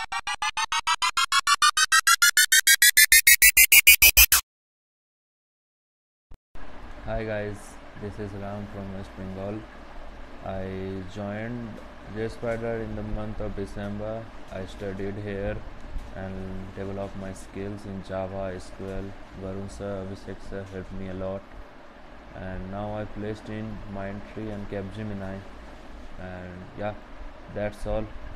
Hi guys, this is Ram from West Bengal. I joined Jspider in the month of December. I studied here and developed my skills in Java, SQL. Varun sir, Abhishek sir helped me a lot. And now I placed in Mindtree and Capgemini. And yeah, that's all.